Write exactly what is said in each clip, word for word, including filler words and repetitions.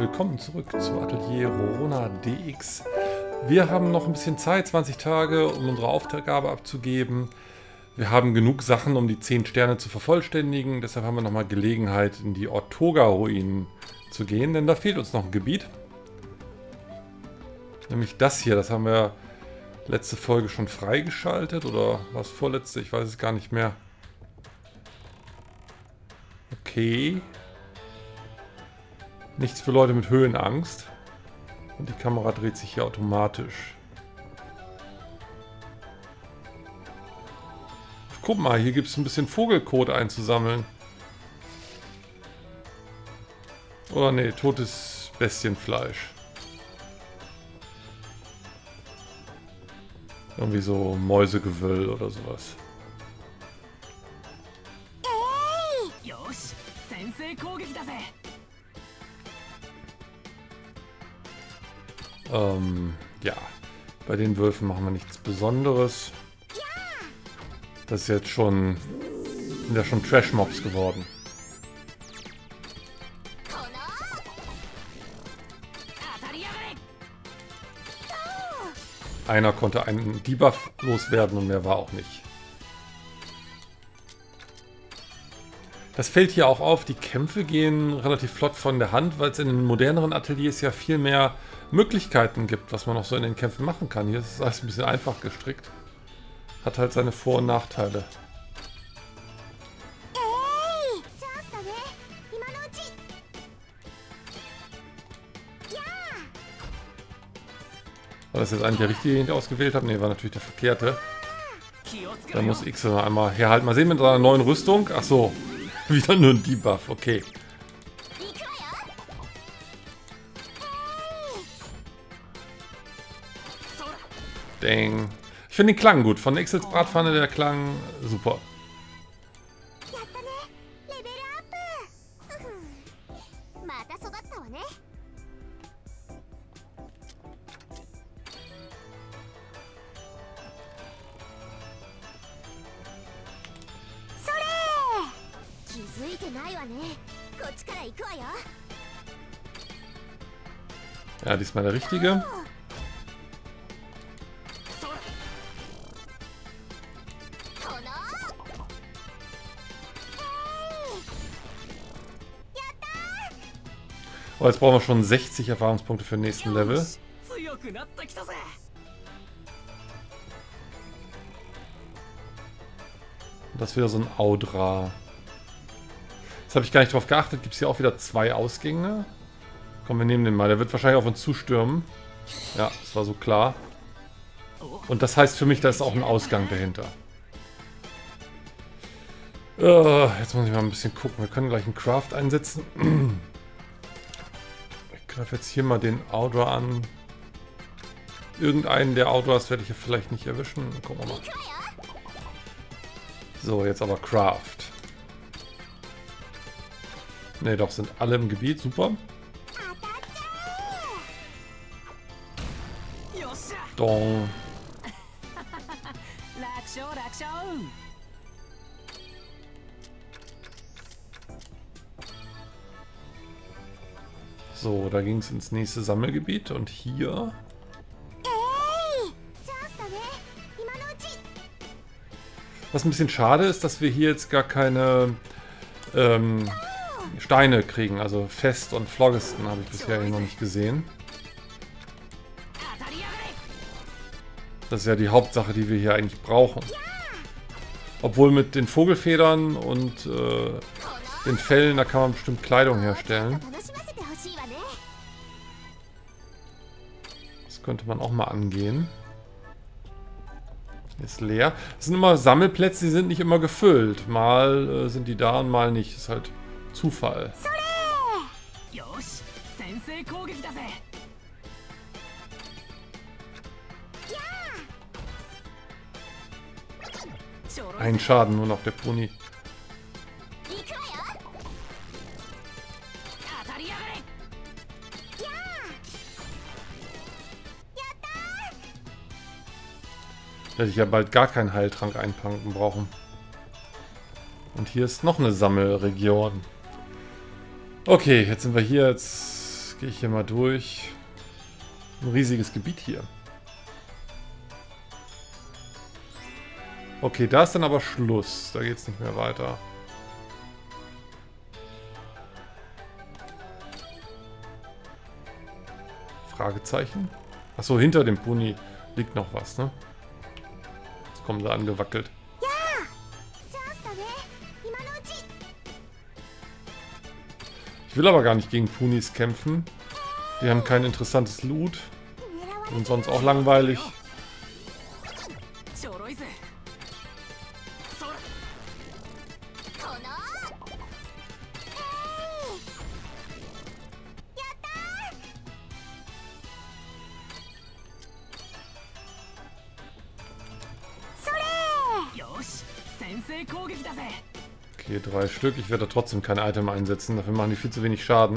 willkommen zurück zu Atelier Rorona D X. Wir haben noch ein bisschen Zeit, zwanzig Tage, um unsere Aufgabe abzugeben. Wir haben genug Sachen, um die zehn Sterne zu vervollständigen. Deshalb haben wir nochmal Gelegenheit, in die Ortoga-Ruinen zu gehen, denn da fehlt uns noch ein Gebiet. Nämlich das hier, das haben wir letzte Folge schon freigeschaltet, oder war es vorletzte? Ich weiß es gar nicht mehr. Okay. Nichts für Leute mit Höhenangst. Und die Kamera dreht sich hier automatisch. Guck mal, hier gibt es ein bisschen Vogelkot einzusammeln. Oder nee, totes Bestienfleisch. Irgendwie so Mäusegewüll oder sowas. Ähm, ja. Bei den Wölfen machen wir nichts Besonderes. Das ist jetzt schon... sind ja schon Trash-Mobs geworden. Einer konnte einen Debuff loswerden und mehr war auch nicht. Das fällt hier auch auf, die Kämpfe gehen relativ flott von der Hand, weil es in den moderneren Ateliers ja viel mehr Möglichkeiten gibt, was man noch so in den Kämpfen machen kann. Hier ist alles ein bisschen einfach gestrickt. Hat halt seine Vor- und Nachteile. War das jetzt eigentlich der richtige, den ich ausgewählt habe? Ne, war natürlich der verkehrte. Da muss X noch einmal herhalten. Mal sehen mit seiner neuen Rüstung. Ach so, wieder nur ein Debuff. Okay. Dang. Ich finde den Klang gut. Von Ixels Bratpfanne der Klang super. Ja, diesmal der richtige. Oh, jetzt brauchen wir schon sechzig Erfahrungspunkte für den nächsten Level. Und das ist wieder so ein Audra. Jetzt habe ich gar nicht drauf geachtet. Gibt es hier auch wieder zwei Ausgänge? Komm, wir nehmen den mal. Der wird wahrscheinlich auf uns zustürmen. Ja, das war so klar. Und das heißt für mich, da ist auch ein Ausgang dahinter. Uh, jetzt muss ich mal ein bisschen gucken. Wir können gleich einen Craft einsetzen. Ich greife jetzt hier mal den Audra an. Irgendeinen der Audras werde ich ja vielleicht nicht erwischen. Gucken wir mal. So, jetzt aber Craft. Ne, doch, sind alle im Gebiet. Super. Dong. So, da ging es ins nächste Sammelgebiet und hier... Was ein bisschen schade ist, dass wir hier jetzt gar keine ähm, Steine kriegen. Also Fest und Phlogiston habe ich bisher noch nicht gesehen. Das ist ja die Hauptsache, die wir hier eigentlich brauchen. Obwohl mit den Vogelfedern und äh, den Fellen, da kann man bestimmt Kleidung herstellen. Das könnte man auch mal angehen. Ist leer. Das sind immer Sammelplätze, die sind nicht immer gefüllt. Mal äh, sind die da und mal nicht. Das ist halt Zufall. Ein Schaden nur noch der Pony. Werde ich ja bald gar keinen Heiltrank einpacken brauchen. Und hier ist noch eine Sammelregion. Okay, jetzt sind wir hier. Jetzt Jetzt gehe ich hier mal durch. Ein riesiges Gebiet hier. Okay, da ist dann aber Schluss. Da geht es nicht mehr weiter. Fragezeichen? Achso, hinter dem Pony liegt noch was, ne? Jetzt kommen sie angewackelt. Ich will aber gar nicht gegen Punis kämpfen. Die haben kein interessantes Loot. Und sonst auch langweilig. Okay, drei Stück. Ich werde da trotzdem kein Item einsetzen. Dafür machen die viel zu wenig Schaden.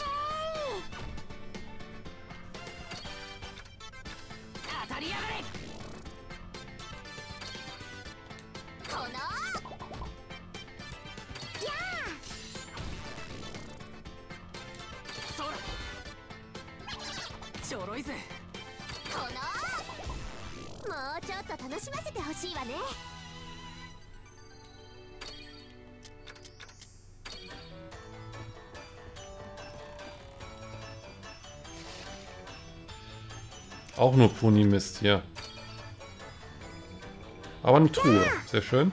Auch nur Pony-Mist hier. Aber eine Truhe. Sehr schön.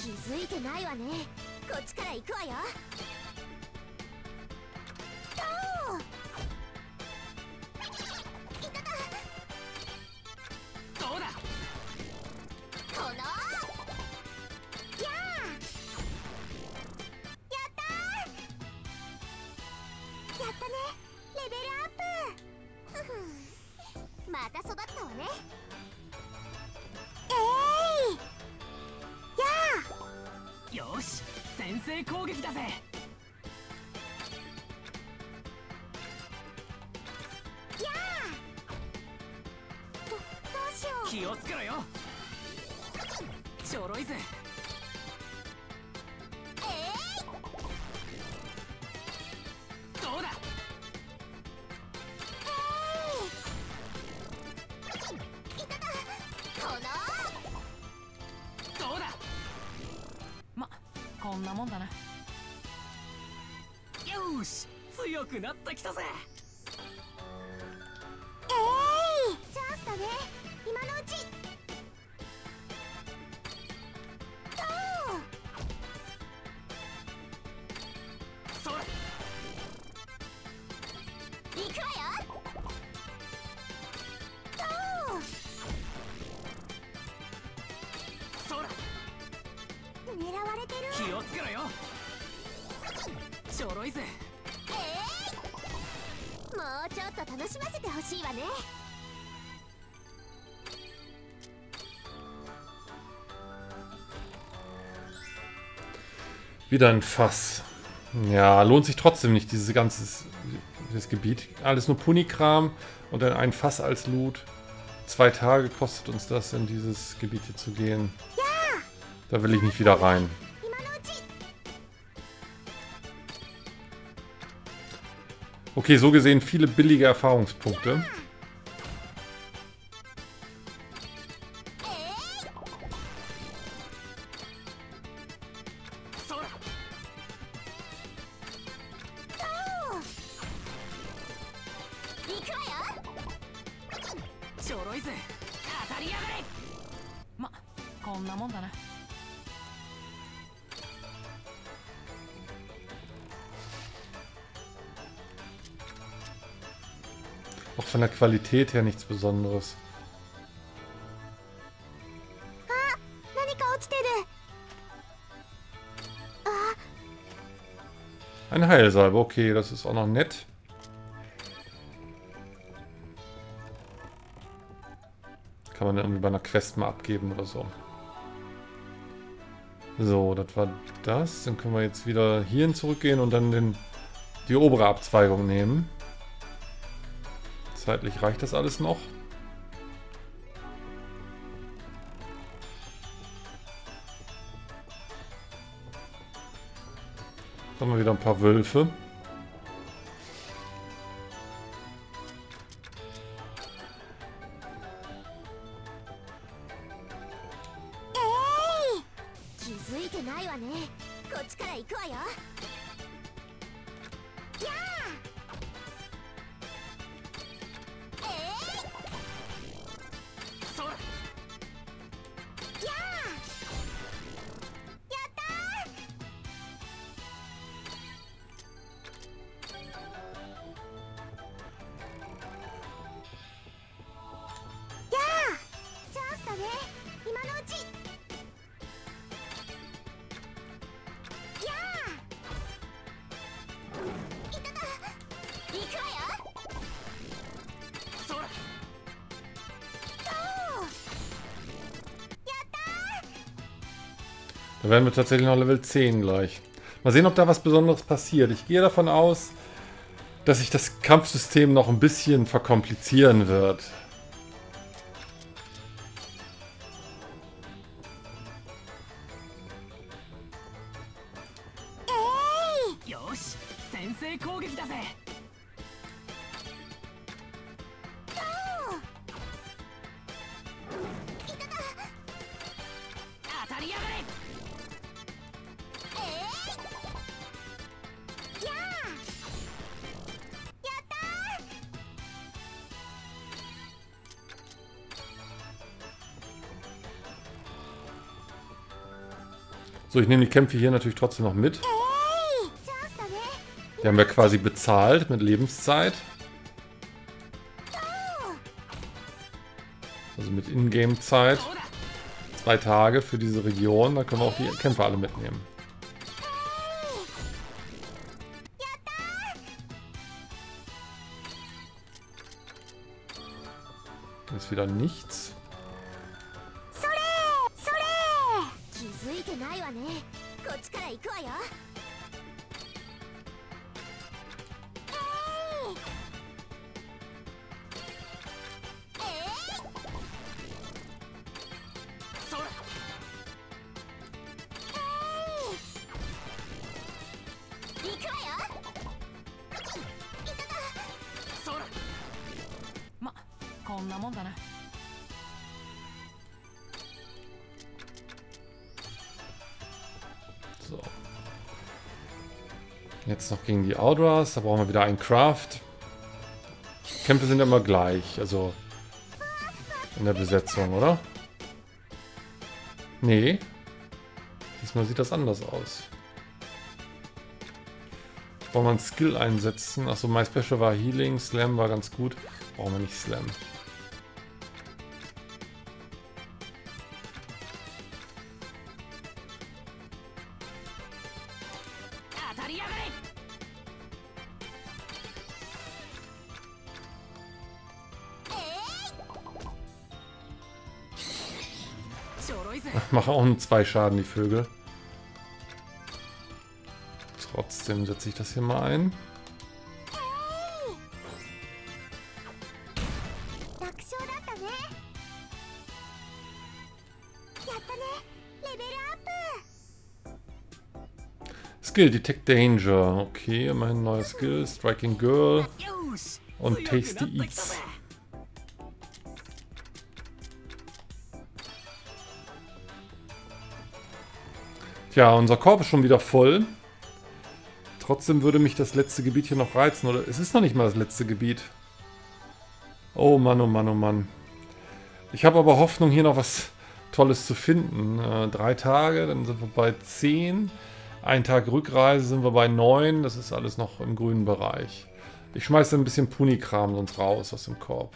Wieder ein Fass. Ja, lohnt sich trotzdem nicht, dieses ganze dieses Gebiet. Alles nur Pony-Kram und dann ein Fass als Loot. Zwei Tage kostet uns das, in dieses Gebiet hier zu gehen. Da will ich nicht wieder rein. Okay, so gesehen viele billige Erfahrungspunkte. Auch von der Qualität her nichts Besonderes. Eine Heilsalbe, okay, das ist auch noch nett. Kann man irgendwie bei einer Quest mal abgeben oder so. So, das war das. Dann können wir jetzt wieder hierhin zurückgehen und dann den, die obere Abzweigung nehmen. Zeitlich reicht das alles noch. Jetzt haben wir wieder ein paar Wölfe. ないわね。こっちから行くわよ。やあ。えー、そら。やあ。やったー。やあ。チャンスだね。今のうち。 Da werden wir tatsächlich noch Level zehn gleich. Mal sehen, ob da was Besonderes passiert. Ich gehe davon aus, dass sich das Kampfsystem noch ein bisschen verkomplizieren wird. So, ich nehme die Kämpfe hier natürlich trotzdem noch mit. Die haben wir quasi bezahlt mit Lebenszeit. Also mit Ingame-Zeit. Zwei Tage für diese Region. Da können wir auch die Kämpfe alle mitnehmen. Hier ist wieder nichts. So. Jetzt noch gegen die Audras. Da brauchen wir wieder einen Craft. Kämpfe sind immer gleich. Also in der Besetzung, oder? Nee. Diesmal sieht das anders aus. Brauchen wir einen Skill einsetzen. Achso, My Special war Healing. Slam war ganz gut. Brauchen wir nicht Slam. Mache auch nur zwei Schaden, die Vögel. Trotzdem setze ich das hier mal ein. Skill, Detect Danger. Okay, immerhin neuer Skill. Striking Girl. Und Tasty Eats. Tja, unser Korb ist schon wieder voll. Trotzdem würde mich das letzte Gebiet hier noch reizen. Oder es ist noch nicht mal das letzte Gebiet. Oh Mann, oh Mann, oh Mann. Ich habe aber Hoffnung, hier noch was Tolles zu finden. Äh, drei Tage, dann sind wir bei zehn. Ein Tag Rückreise sind wir bei neun. Das ist alles noch im grünen Bereich. Ich schmeiße ein bisschen Puni-Kram sonst raus aus dem Korb.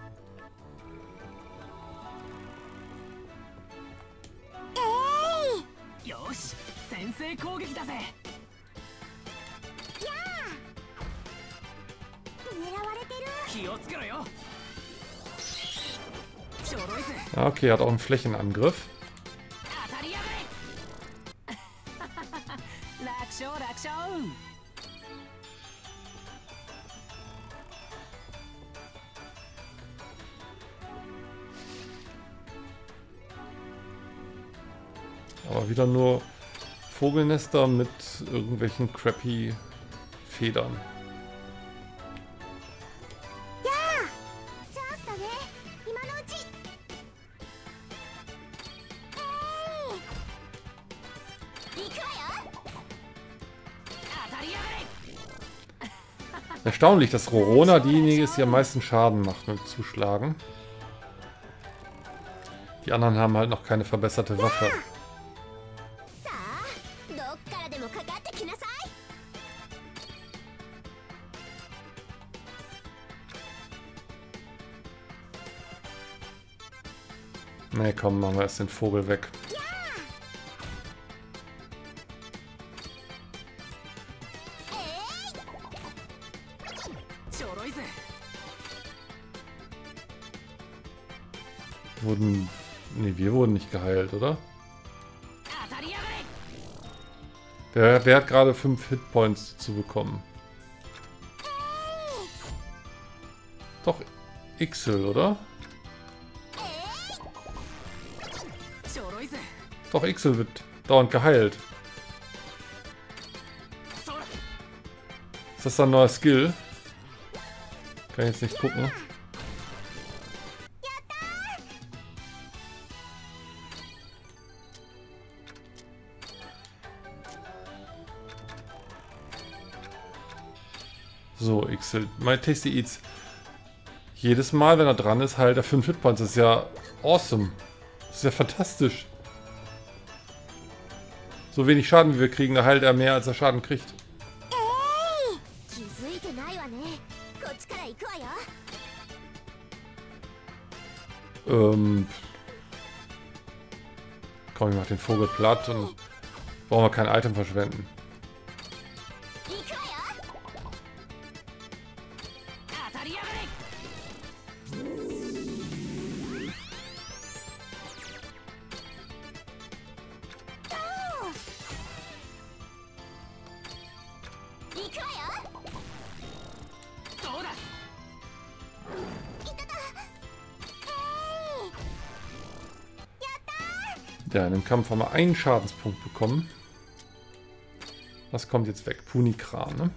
Okay, hat auch einen Flächenangriff. Aber wieder nur Vogelnester mit irgendwelchen crappy Federn. Erstaunlich, dass Rorona diejenige ist, die am meisten Schaden macht mit Zuschlagen. Die anderen haben halt noch keine verbesserte Waffe. さあどっからでもかかってきなさい。 Ne, komm, machen wir erst den Vogel weg. Wurden... Ne, wir wurden nicht geheilt, oder? Der, der hat gerade fünf Hitpoints zu bekommen. Doch Ixel, oder? Doch Ixel wird dauernd geheilt. Ist das ein neuer Skill? Kann ich jetzt nicht gucken. So, Ixel. My Tasty Eats. Jedes Mal, wenn er dran ist, heilt er fünf Hitpoints. Das ist ja awesome. Das ist ja fantastisch. So wenig Schaden wie wir kriegen, da heilt er mehr, als er Schaden kriegt. Ähm. Komm, ich mach den Vogel platt und brauchen wir kein Item verschwenden. Ja, in dem Kampf haben wir einen Schadenspunkt bekommen. Das kommt jetzt weg. Punikran, ne?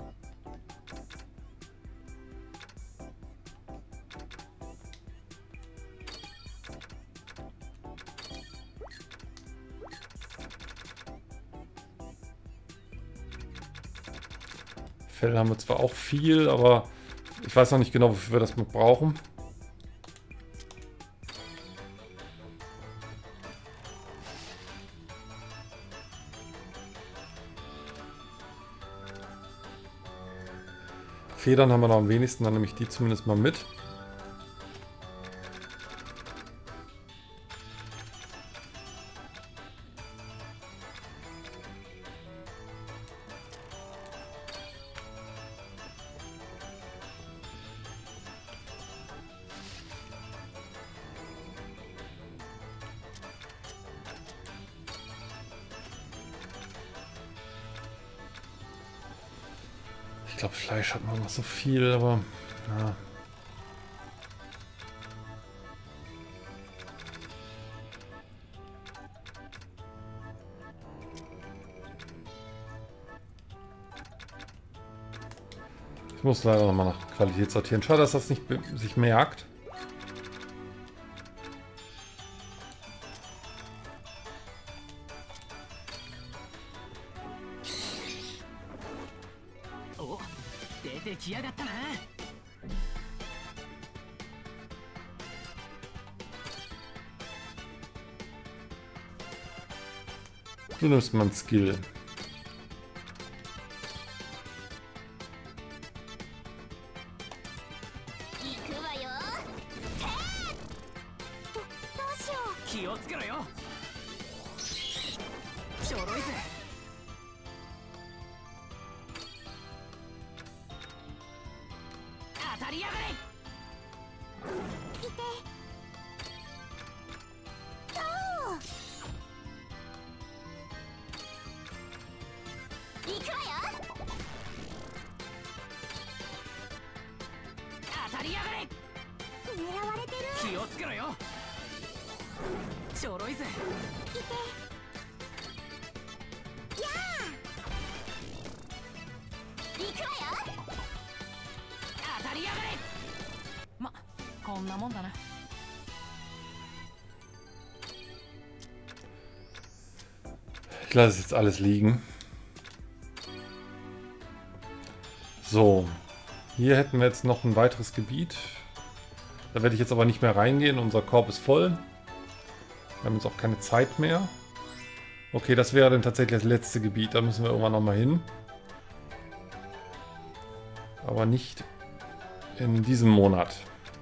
Fell haben wir zwar auch viel, aber ich weiß noch nicht genau, wofür wir das mit brauchen. Federn haben wir noch am wenigsten, dann nehme ich die zumindest mal mit. Ich glaube, Fleisch hat man noch so viel, aber ja. Ich muss leider nochmal nach Qualität sortieren. Schade, dass das nicht sich merkt. Du nimmst mal ein Skill. Ich lasse jetzt alles liegen. So, Hier hätten wir jetzt noch ein weiteres Gebiet. Da werde ich jetzt aber nicht mehr reingehen. Unser Korb ist voll. Wir haben jetzt auch keine Zeit mehr. Okay, das wäre dann tatsächlich das letzte Gebiet. Da müssen wir irgendwann nochmal hin. Aber nicht in diesem Monat.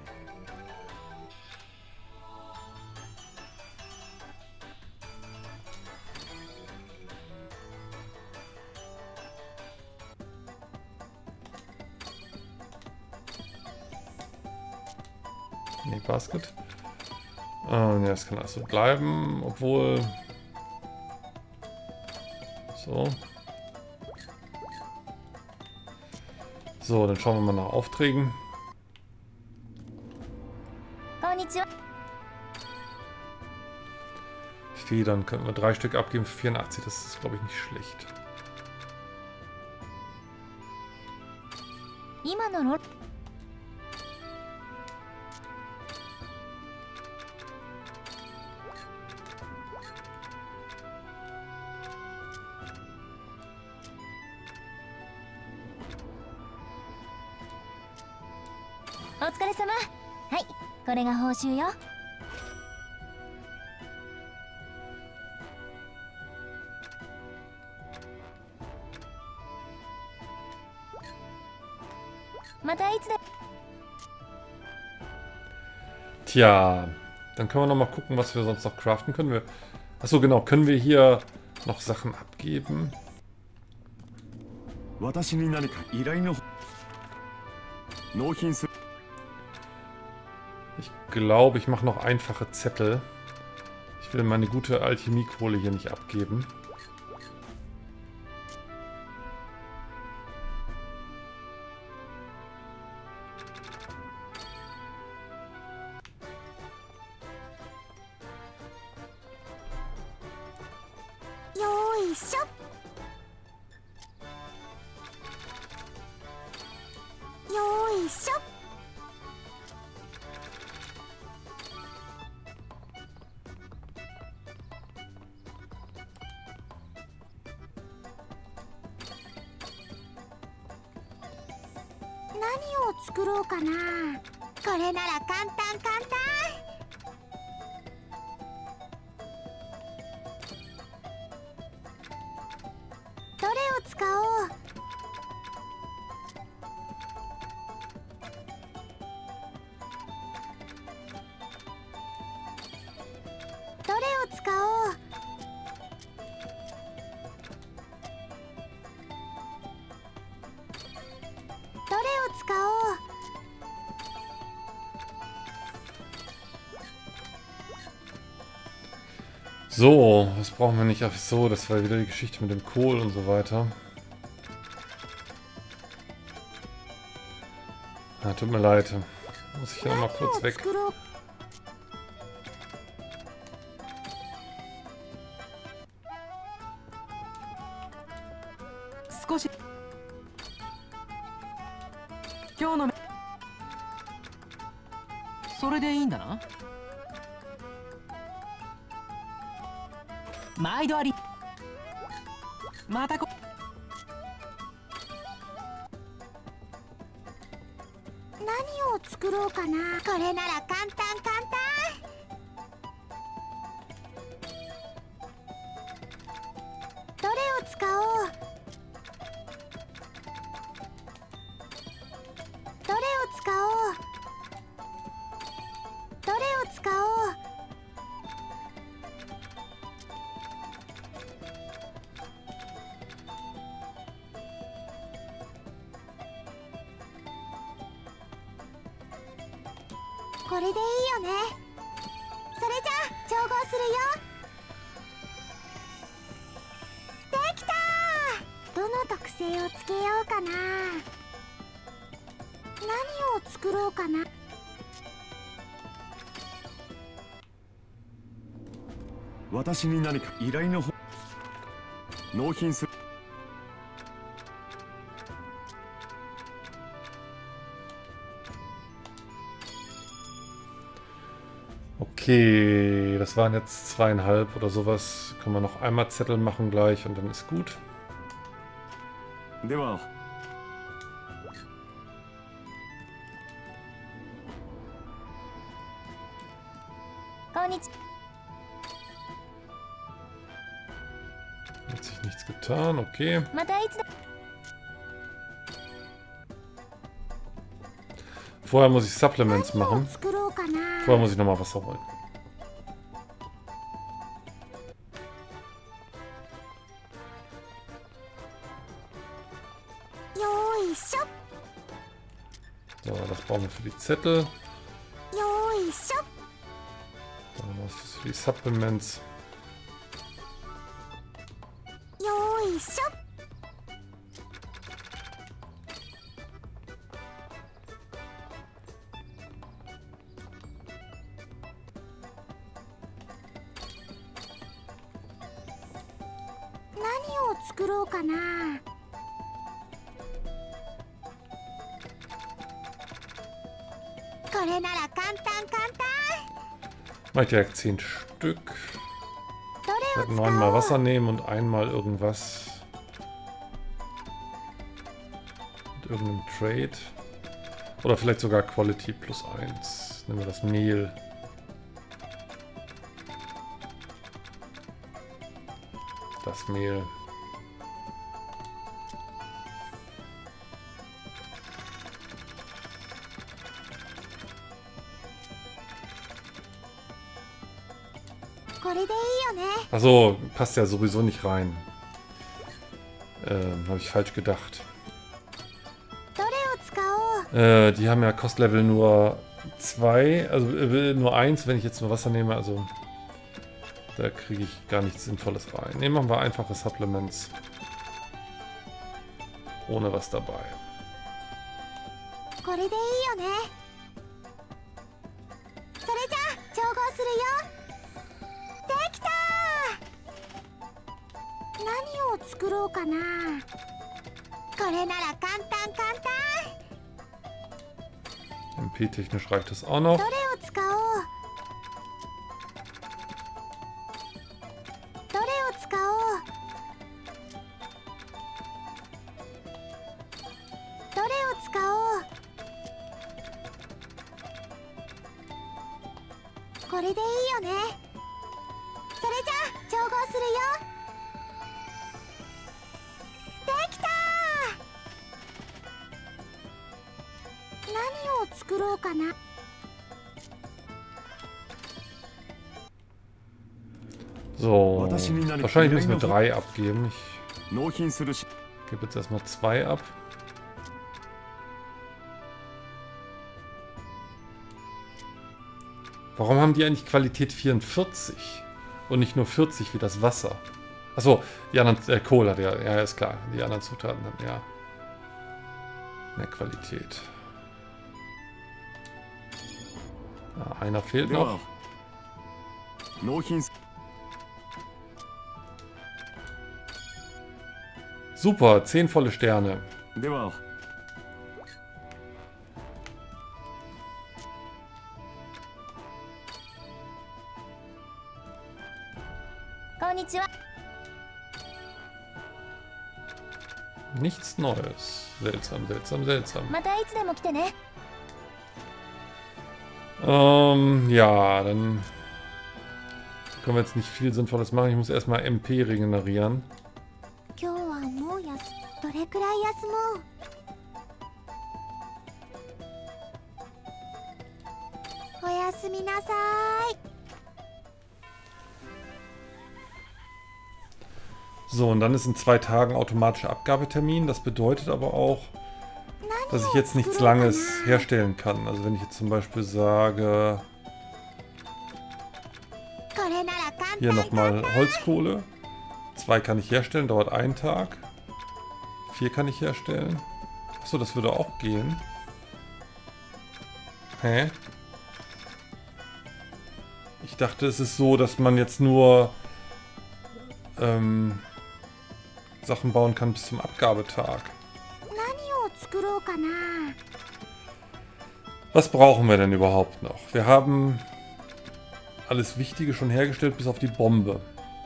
Nee, Basket. Ah, nee, das kann also bleiben, obwohl... So. So, dann schauen wir mal nach Aufträgen. Federn können wir drei Stück abgeben für vierundachtzig, das ist, glaube ich, nicht schlecht. Tja, dann können wir noch mal gucken, was wir sonst noch craften können. Wir, achso, genau, können wir hier noch Sachen abgeben? Ich glaube, ich mache noch einfache Zettel. Ich will meine gute Alchemiekohle hier nicht abgeben. So, was brauchen wir nicht? Ach so, das war wieder die Geschichte mit dem Kohl und so weiter. Ah, tut mir leid. Muss ich ja noch mal kurz weg. Okay, das waren jetzt zweieinhalb oder sowas. Können wir noch einmal Zettel machen gleich und dann ist gut. Hat sich nichts getan, okay. Vorher muss ich Supplements machen. Vorher muss ich nochmal Wasser holen. So, das brauchen wir für die Zettel. Dann was ist für die Supplements. Mach ich direkt zehn Stück. Ich werde neunmal Wasser nehmen und einmal irgendwas. Mit irgendeinem Trade. Oder vielleicht sogar Quality plus eins. Nehmen wir das Mehl. Das Mehl. Achso, passt ja sowieso nicht rein. Ähm, habe ich falsch gedacht. Äh, die haben ja Kostlevel nur zwei, also äh, nur eins, wenn ich jetzt nur Wasser nehme, also da kriege ich gar nichts Sinnvolles rein. Ne, machen wir einfache Supplements. Ohne was dabei. M P-technisch reicht das auch noch. So, wahrscheinlich müssen wir drei abgeben. Ich gebe jetzt erstmal zwei ab. Warum haben die eigentlich Qualität vierundvierzig und nicht nur vierzig wie das Wasser? Achso, die anderen, äh, Kohle hat ja, ja, ist klar. Die anderen Zutaten haben ja mehr Qualität. Ja, einer fehlt noch. Super, zehn volle Sterne. Nichts Neues. Seltsam, seltsam, seltsam. Ähm, ja, dann können wir jetzt nicht viel Sinnvolles machen. Ich muss erstmal M P regenerieren. So, und dann ist in zwei Tagen automatischer Abgabetermin. Das bedeutet aber auch, dass ich jetzt nichts Langes herstellen kann. Also wenn ich jetzt zum Beispiel sage, hier nochmal Holzkohle. Zwei kann ich herstellen, dauert einen Tag. Vier kann ich herstellen. Achso, das würde auch gehen. Hä? Ich dachte, es ist so, dass man jetzt nur ähm, Sachen bauen kann bis zum Abgabetag. Was brauchen wir denn überhaupt noch? Wir haben alles Wichtige schon hergestellt, bis auf die Bombe.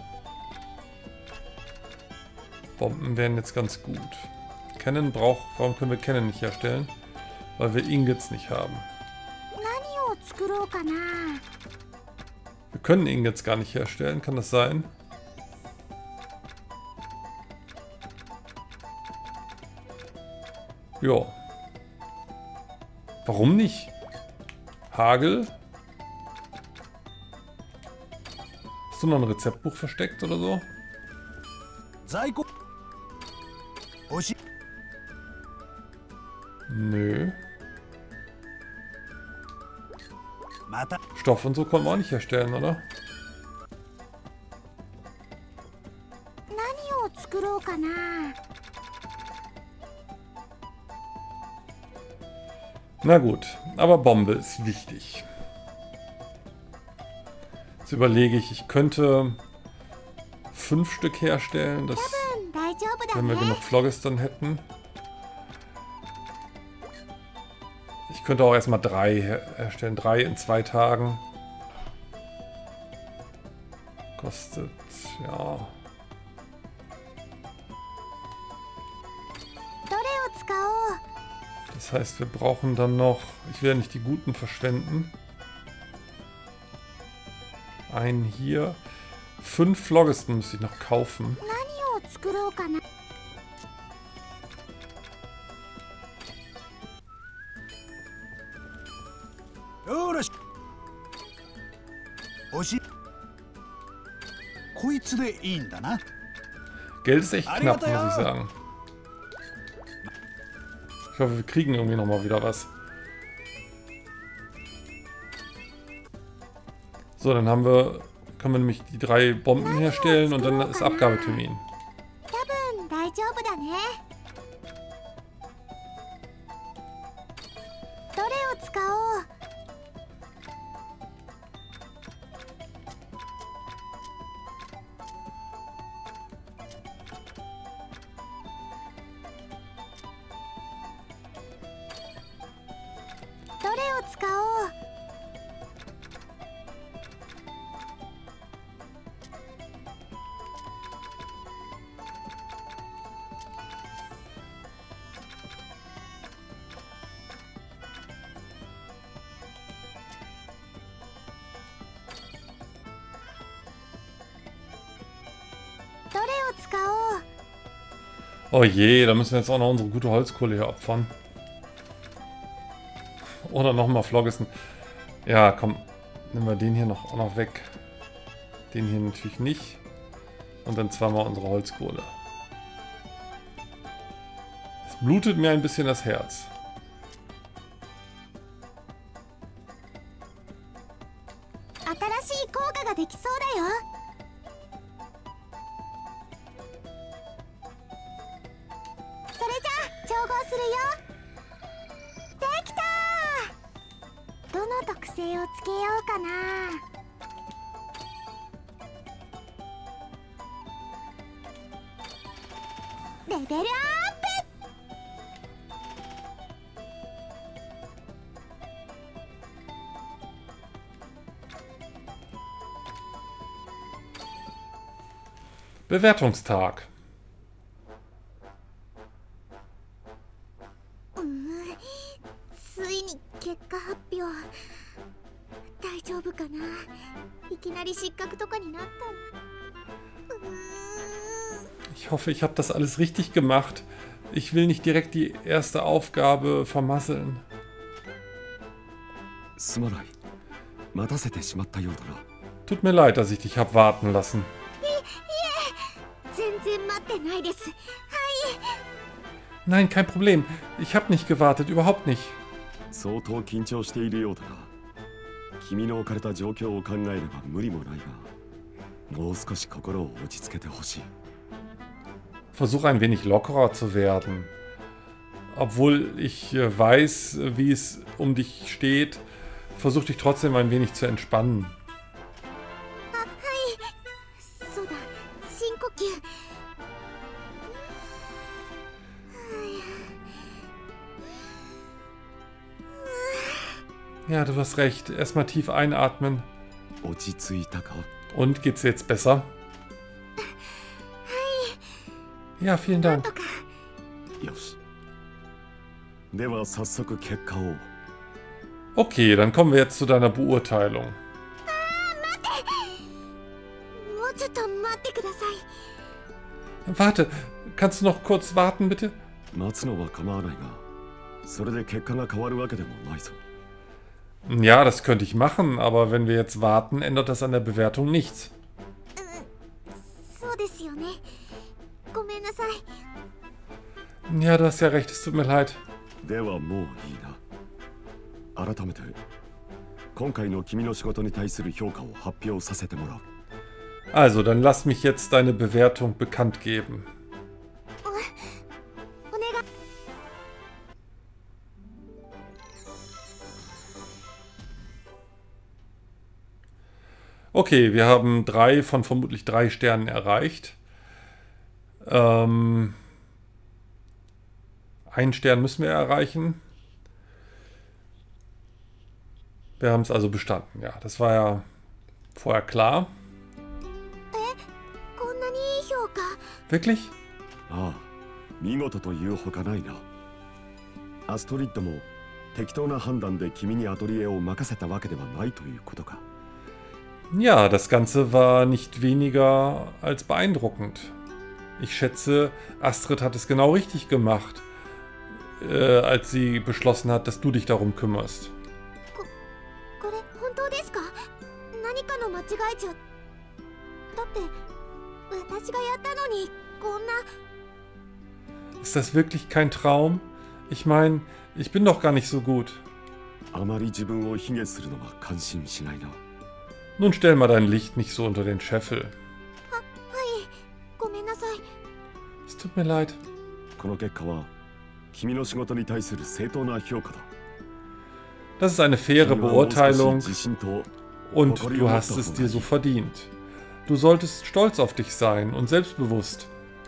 Bomben wären jetzt ganz gut. Cannon braucht... Warum können wir Cannon nicht herstellen? Weil wir Ingots nicht haben. Wir können ihn jetzt gar nicht herstellen, kann das sein? Ja. Warum nicht? Hagel? Hast du noch ein Rezeptbuch versteckt oder so? Nö. Stoff und so konnten wir auch nicht herstellen, oder? 何を作ろうかな。 Na gut, aber Bombe ist wichtig. Jetzt überlege ich, ich könnte fünf Stück herstellen, das, 大丈夫だ wenn wir ね。 genug Phlogiston hätten. Ich könnte auch erstmal drei her herstellen, drei in zwei Tagen. Kostet, ja. どれを使おう。 Das heißt, wir brauchen dann noch, ich will ja nicht die guten verschwenden. Einen hier. Fünf Phlogiston müsste ich noch kaufen. 何を作ろうかな。 よろしおしこいつでいいんだな。 Geld ist echt knapp, muss ich sagen. Ich hoffe, wir kriegen irgendwie nochmal wieder was. So, dann haben wir, können wir nämlich die drei Bomben herstellen und dann ist Abgabetermin. 多分大丈夫だね。どれを使おう。 どれを使おう。 どれを使おう。 Oh je, da müssen wir jetzt auch noch unsere gute Holzkohle hier opfern. Oder nochmal Phlogiston. Ja, komm. Nehmen wir den hier noch, auch noch weg. Den hier natürlich nicht. Und dann zweimal unsere Holzkohle. Es blutet mir ein bisschen das Herz. Bewertungstag. ついに結果発表。大丈夫かな。いきなり失格とかになったら。うーん。 Ich hoffe, ich habe das alles richtig gemacht. Ich will nicht direkt die erste Aufgabe vermasseln. Tut mir leid, dass ich dich habe warten lassen. Nein, kein Problem. Ich habe nicht gewartet, überhaupt nicht. Versuch ein wenig lockerer zu werden. Obwohl ich äh, weiß, wie es um dich steht, versuch dich trotzdem ein wenig zu entspannen. Ja, du hast recht. Erstmal tief einatmen. Und geht's jetzt besser? Ja, vielen Dank. Okay, dann kommen wir jetzt zu deiner Beurteilung. ださい。 Warte, kannst du noch kurz warten, bitte? 待つのは構わないが、それで結果が変わるわけでもないぞ。 Ja, das könnte ich machen, aber wenn wir jetzt warten, ändert das an der Bewertung nichts. そうですよね。ごめんなさい。 Ja, du hast ja recht, es tut mir leid. ではもういいな。改めて今回の君の仕事に対する評価を発表させてもらう。 Also, dann lass mich jetzt deine Bewertung bekannt geben. お願い。 Okay, wir haben drei von vermutlich drei Sternen erreicht. Ähm, einen Stern müssen wir erreichen. Wir haben es also bestanden. Ja, das war ja vorher klar. こんなにいい評価。 Wirklich? ああ、見事というほかないな。アストリッドも適当な判断で君にアトリエを任せたわけではないということか。 Ja, das Ganze war nicht weniger als beeindruckend. Ich schätze, Astrid hat es genau richtig gemacht, äh, als sie beschlossen hat, dass du dich darum kümmerst. これ本当ですか？何かの間違いじゃ。だって私がやったのにこんな。 Ist das wirklich kein Traum? Ich meine, ich bin doch gar nicht so gut. あまり自分を卑下するのは感心しないな。 Nun stell mal dein Licht nicht so unter den Scheffel. は、はい。ごめんなさい。 Es tut mir leid. この結果は君の仕事に対する正当な評価だ。 Das ist eine faire Beurteilung 自信と und du hast es dir so verdient. Du solltest stolz auf dich sein und selbstbewusst.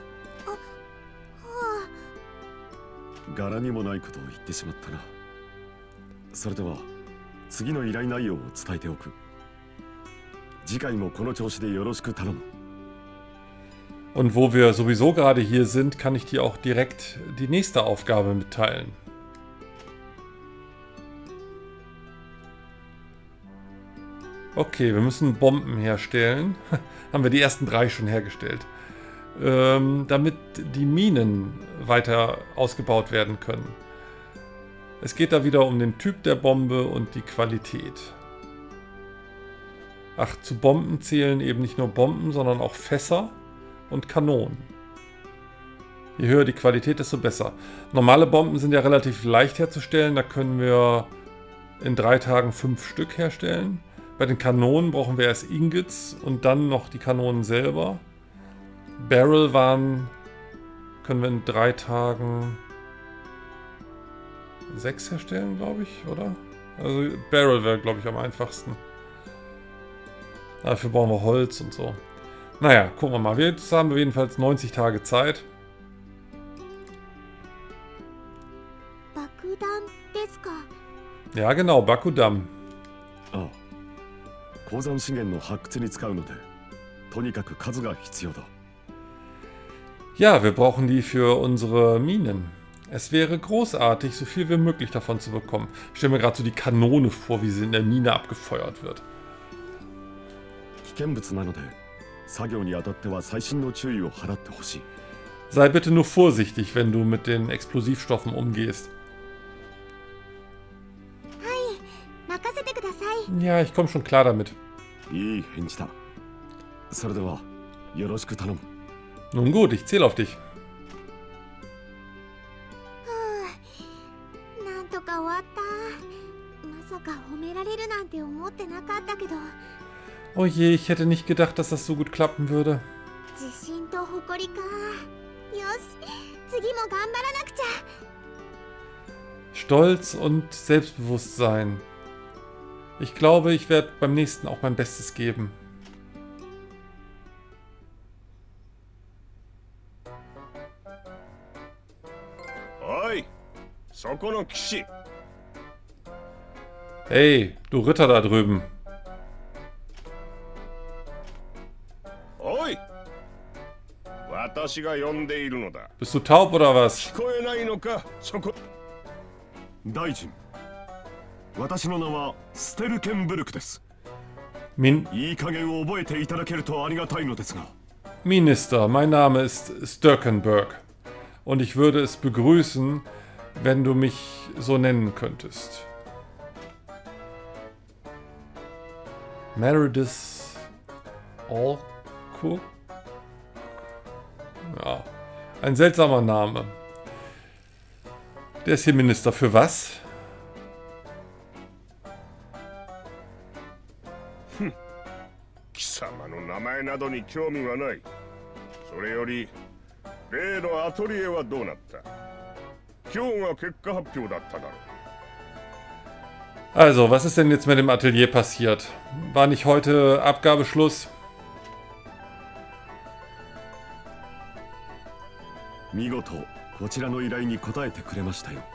柄にもないことを言ってしまったな。それでは次の依頼内容を伝えておく。次回もこの調子でよろしく頼む。 Und wo wir sowieso gerade hier sind, kann ich dir auch direkt die nächste Aufgabe mitteilen. Okay, wir müssen Bomben herstellen. Haben wir die ersten drei schon hergestellt. Ähm, damit die Minen weiter ausgebaut werden können. Es geht da wieder um den Typ der Bombe und die Qualität. Ach, zu Bomben zählen eben nicht nur Bomben, sondern auch Fässer und Kanonen. Je höher die Qualität, desto besser. Normale Bomben sind ja relativ leicht herzustellen. Da können wir in drei Tagen fünf Stück herstellen. Bei den Kanonen brauchen wir erst Ingots und dann noch die Kanonen selber. Barrel waren, können wir in drei Tagen sechs herstellen, glaube ich, oder? Also Barrel wäre, glaube ich, am einfachsten. Dafür brauchen wir Holz und so. Naja, gucken wir mal. Jetzt haben wir jedenfalls neunzig Tage Zeit. 爆弾ですか？ Ja, genau, Bakudam. ああ、鉱山資源の発掘に使うので、とにかく数が必要だ。 Ja, wir brauchen die für unsere Minen. Es wäre großartig, so viel wie möglich davon zu bekommen. Ich stelle mir gerade so die Kanone vor, wie sie in der Mine abgefeuert wird. 危険物なので、作業にあたっては細心の注意を払ってほしい。 Sei bitte nur vorsichtig, wenn du mit den Explosivstoffen umgehst. はい、任せてください。 Ja, ich komme schon klar damit. いい返事だ。それでは、よろしく頼む。 Nun gut, ich zähle auf dich. なんとか終わった。まさか褒められるなんて思ってなかったけど。 Oh je, ich hätte nicht gedacht, dass das so gut klappen würde. 自信と誇りか。よし、次も頑張らなくちゃ。 Stolz und Selbstbewusstsein. Ich glaube, ich werde beim nächsten auch mein Bestes geben. Oi, そこの騎士。 Hey, du Ritter da drüben. おい、私が呼んでいるのだ。 Bist du taub oder was? 聞こえないのか、そこ。 大臣、私の名はステルケンブルクです。 Min いい加減覚えていただけるとありがたいのですが。 Minister, mein Name ist Sturkenberg und ich würde es begrüßen, wenn du mich so nennen könntest. Meredith Allcook? Ja, ein seltsamer Name. Der ist hier Minister für was? Hm. 貴様の名前などに興味はない。それより例のアトリエはどうなった？今日が結果発表だっただろう。 Also, was ist denn jetzt mit dem Atelier passiert? War nicht heute Abgabeschluss? 見事こちらの依頼に応えてくれましたよ。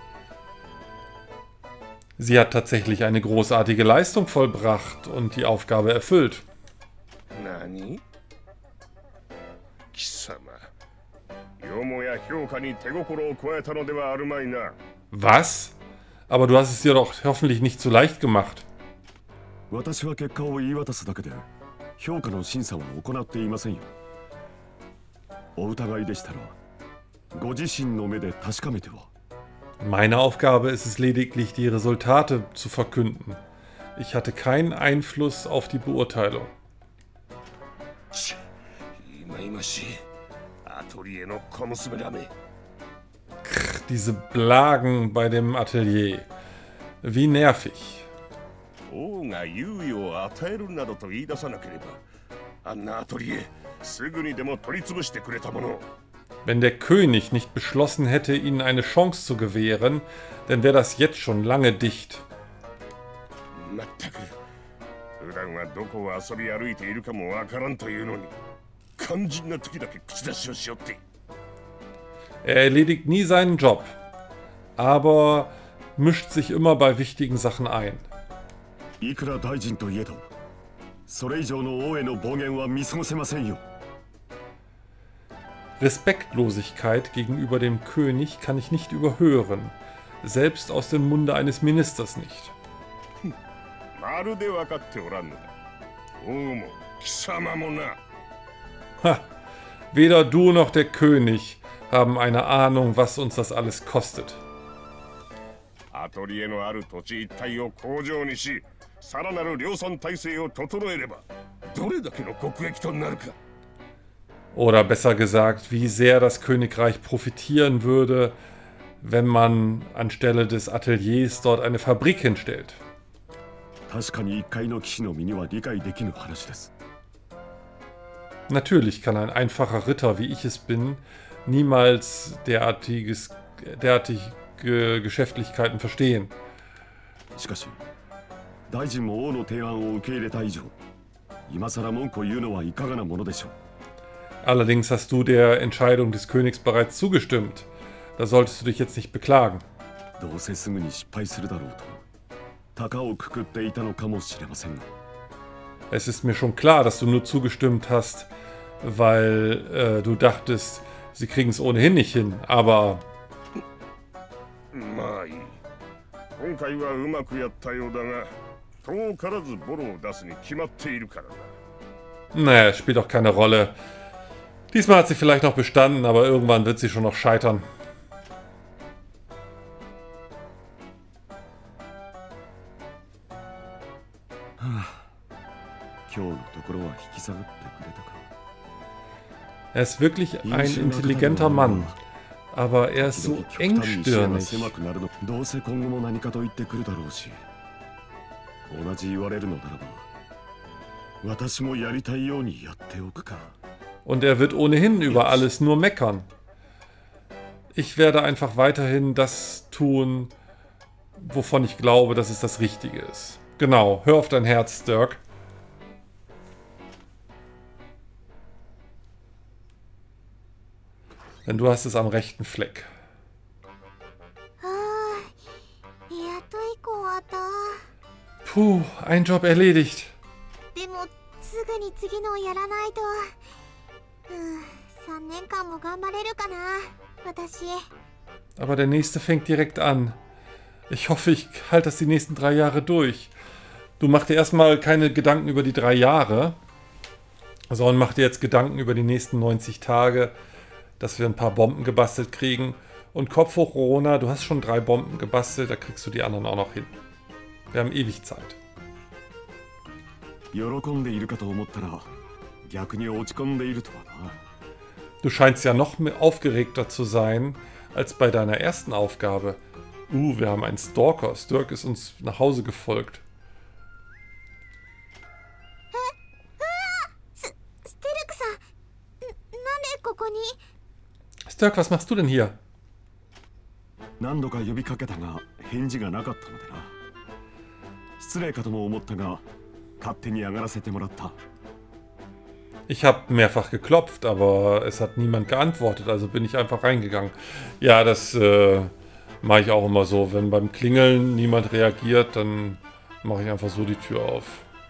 Sie hat tatsächlich eine großartige Leistung vollbracht und die Aufgabe erfüllt. 何？貴様、よもや評価に手心を加えたのではあるまいな。 Was? Aber du hast es dir doch hoffentlich nicht zu leicht gemacht. 私は結果を言い渡すだけで評価の審査を行っていませんよ。お疑いでしたらご自身の目で確かめては。 Meine Aufgabe ist es lediglich, die Resultate zu verkünden. Ich hatte keinen Einfluss auf die Beurteilung. Krr, diese Blagen bei dem Atelier. Wie nervig. Wenn der König nicht beschlossen hätte, ihnen eine Chance zu gewähren, dann wäre das jetzt schon lange dicht. Er erledigt nie seinen Job, aber mischt sich immer bei wichtigen Sachen ein. Respektlosigkeit gegenüber dem König kann ich nicht überhören, selbst aus dem Munde eines Ministers nicht. Ha, weder du noch der König haben eine Ahnung, was uns das alles kostet. Oder besser gesagt, wie sehr das Königreich profitieren würde, wenn man anstelle des Ateliers dort eine Fabrik hinstellt. Natürlich kann ein einfacher Ritter, wie ich es bin, niemals derartiges, derartige Geschäftlichkeiten verstehen. Allerdings hast du der Entscheidung des Königs bereits zugestimmt. Da solltest du dich jetzt nicht beklagen. Es ist mir schon klar, dass du nur zugestimmt hast, weil äh, du dachtest, sie kriegen es ohnehin nicht hin, aber... Naja, spielt doch keine Rolle. Diesmal hat sie vielleicht noch bestanden, aber irgendwann wird sie schon noch scheitern. Er ist wirklich ein intelligenter Mann, aber er ist so engstirnig. Und er wird ohnehin über alles nur meckern. Ich werde einfach weiterhin das tun, wovon ich glaube, dass es das Richtige ist. Genau, hör auf dein Herz, Dirk. Denn du hast es am rechten Fleck. Puh, ein Job erledigt. Aber der nächste fängt direkt an. Ich hoffe, ich halte das die nächsten drei Jahre durch. Du mach dir erstmal keine Gedanken über die drei Jahre. So, und mach dir jetzt Gedanken über die nächsten neunzig Tage, dass wir ein paar Bomben gebastelt kriegen. Und Kopf hoch, Rona, du hast schon drei Bomben gebastelt, da kriegst du die anderen auch noch hin. Wir haben ewig Zeit. 喜んでいるかと思ったら逆に落ち込んでいるとはな。 Du scheinst ja noch mehr aufgeregter zu sein als bei deiner ersten Aufgabe. Uh, wir haben einen Stalker. Stirk ist uns nach Hause gefolgt. ステルクさん、んなんでここに？ Stirk, was machst du denn hier? 何度か呼びかけたが返事がなかったのでな。失礼かとも思ったが勝手に上がらせてもらった。 Ich habe mehrfach geklopft, aber es hat niemand geantwortet, also bin ich einfach reingegangen. Ja, das äh, mache ich auch immer so. Wenn beim Klingeln niemand reagiert, dann mache ich einfach so die Tür auf.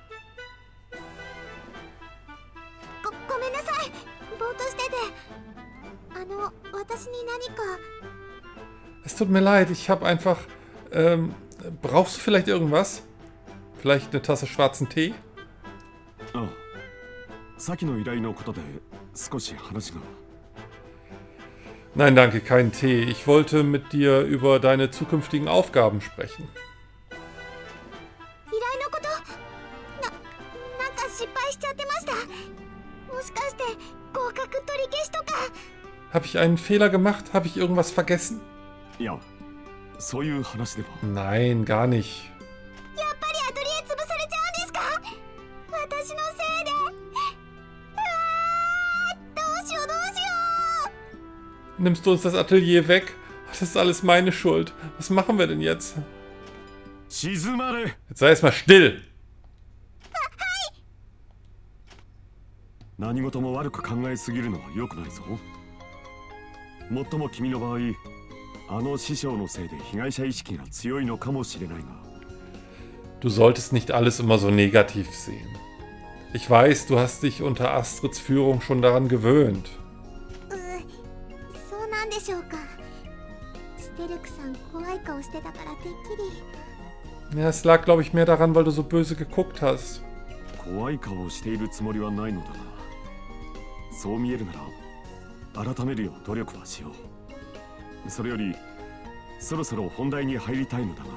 ご、ごめんなさい。ぼーっとしてて。あの、私に何か。 Es tut mir leid, ich habe einfach... Ähm, brauchst du vielleicht irgendwas? Vielleicht eine Tasse schwarzen Tee? ああ、先の依頼のことで少し話が。 Nein, danke, keinen Tee. Ich wollte mit dir über deine zukünftigen Aufgaben sprechen. 依頼のこと？な、なんか失敗しちゃってました。もしかして合格取り消しとか？ Habe ich einen Fehler gemacht? Habe ich irgendwas vergessen? いや、そういう話では。 Nein, gar nicht. やっぱりアトリエ潰されちゃうんですか？私のせいで。うわー、どうしようどうしよう。 Nimmst du uns das Atelier weg? Das ist alles meine Schuld. Was machen wir denn jetzt? 静まれ。 Jetzt sei erstmal still. 何事も悪く考えすぎるのは良くないぞ。もっとも君の場合、あの師匠のせいで被害者意識が強いのかもしれないが。 Du solltest nicht alles immer so negativ sehen. Ich weiß, du hast dich unter Astrids Führung schon daran gewöhnt. う、そうなんでしょうか。ステルクさん怖い顔してたからてっきり。 Ja, es lag, glaube ich, mehr daran, weil du so böse geguckt hast. 怖い顔をしているつもりはないのだが、そう見えるなら改めるよう努力はしよう。それよりそろそろ本題に入りたいのだが。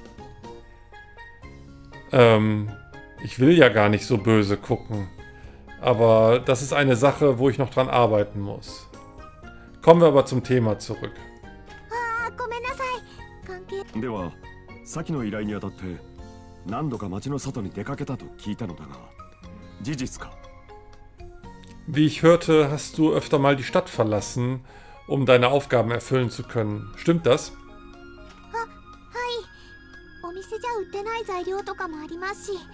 Ähm, ich will ja gar nicht so böse gucken. Aber das ist eine Sache, wo ich noch dran arbeiten muss. Kommen wir aber zum Thema zurück. あー、ごめんなさい。関係。 では、先の依頼にあたって何度か町の外に出かけたと聞いたのだが、事実か？ Wie ich hörte, hast du öfter mal die Stadt verlassen, um deine Aufgaben erfüllen zu können. Stimmt das? あ、はい。お店じゃ売ってない材料とかもありますし。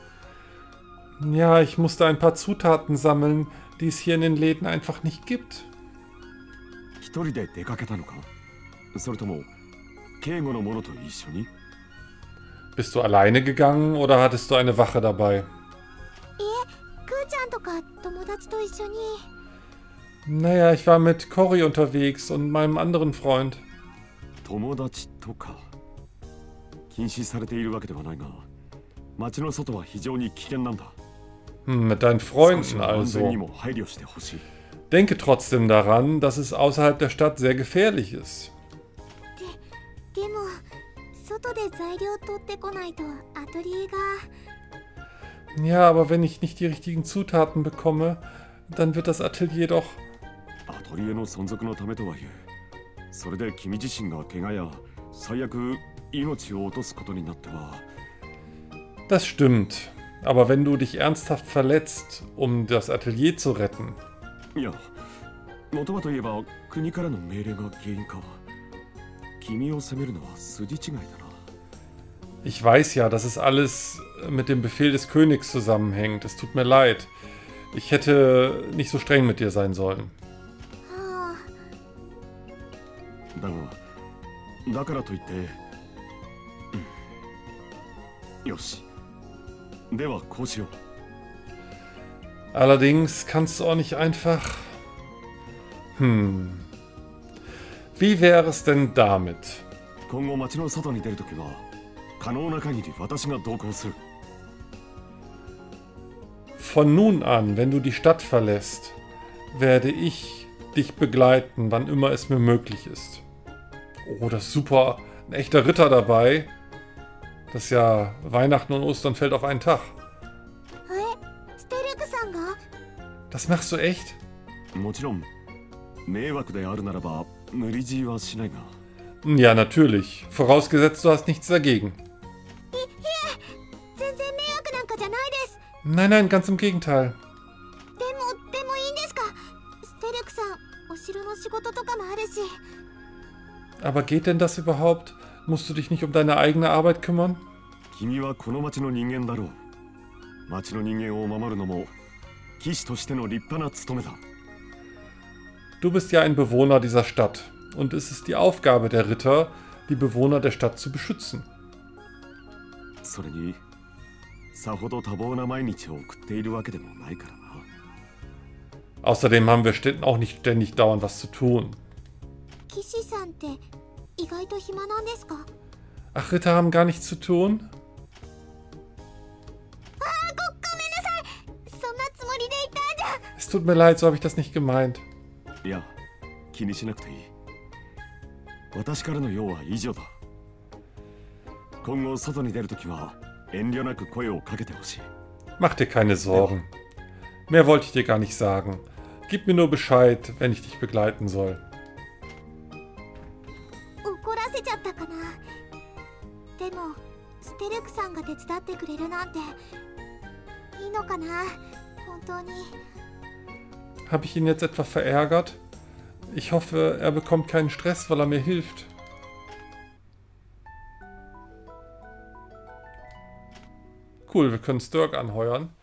Ja, ich musste ein paar Zutaten sammeln, die es hier in den Läden einfach nicht gibt. 一人で出かけたのか？それとも警護の者と一緒に？ Bist du alleine gegangen oder hattest du eine Wache dabei? いえ、クーちゃんとか友達と一緒に。 Naja, ich war mit Cory unterwegs und meinem anderen Freund. 友達とか。禁止されているわけではないが、町の外は非常に危険なんだ。 Hm, mit deinen Freunden 安全に also. も配慮してほしい。 Denke trotzdem daran, dass es außerhalb der Stadt sehr gefährlich ist. で、でも、外で材料取ってこないとアトリエが。 Ja, aber wenn ich nicht die richtigen Zutaten bekomme, dann wird das Atelier doch... アトリエの存続のためとはいえ、それで君自身が怪我や最悪命を落とすことになっては。 Das stimmt. Aber wenn du dich ernsthaft verletzt, um das Atelier zu retten... いや、元はといえば国からの命令が原因か。君を責めるのは筋違いだな。 Ich weiß ja, dass es alles mit dem Befehl des Königs zusammenhängt. Es tut mir leid. Ich hätte nicht so streng mit dir sein sollen. はだが、だからといって、うん、よし。ではこうしよう。 Allerdings kannst du auch nicht einfach... Hm... Wie wäre es denn damit? 今後町の外に出るときは可能な限り私が同行する。 Von nun an, wenn du die Stadt verlässt, werde ich dich begleiten, wann immer es mir möglich ist. Oh, das ist super. Ein echter Ritter dabei. Das ist ja Weihnachten und Ostern fällt auf einen Tag. え、ステルクさんが？ Das machst du echt? もちろん迷惑であるならば無理強いはしないが。 Ja, natürlich. Vorausgesetzt, du hast nichts dagegen. 全然迷惑なんかじゃないです。 Nein, nein, ganz im Gegenteil. でもでもいいんですか？ステルクさん、お城の仕事とかもあるし。 Aber geht denn das überhaupt? Musst du dich nicht um deine eigene Arbeit kümmern? 君はこの町の人間だろう。町の人間を守るのも騎士としての立派な務めだ。 Du bist ja ein Bewohner dieser Stadt. Und es ist die Aufgabe der Ritter, die Bewohner der Stadt zu beschützen. それにさほど多忙な毎日を送っているわけでもないからな。 Außerdem haben wir ständ- auch nicht ständig dauernd was zu tun. 騎士さんって意外と暇なんですか？ Ach, Ritter haben gar nichts zu tun? あー、ご、ごめんなさい。そんなつもりでいたじゃん。 Es tut mir leid, so habe ich das nicht gemeint. いや気にしなくていい。私からの用は以上だ。今後外に出るときは遠慮なく声をかけてほしい。 Mach dir keine Sorgen. Mehr wollte ich dir gar nicht sagen. Gib mir nur Bescheid, wenn ich dich begleiten soll. 怒らせちゃったかな。でもステルクさんが手伝ってくれるなんていいのかな。本当に。 Habe ich ihn jetzt etwa verärgert? Ich hoffe, er bekommt keinen Stress, weil er mir hilft. Cool, wir können Stirk anheuern.